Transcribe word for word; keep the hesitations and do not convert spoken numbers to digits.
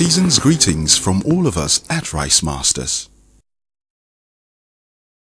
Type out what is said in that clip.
Season's greetings from all of us at Rice Masters.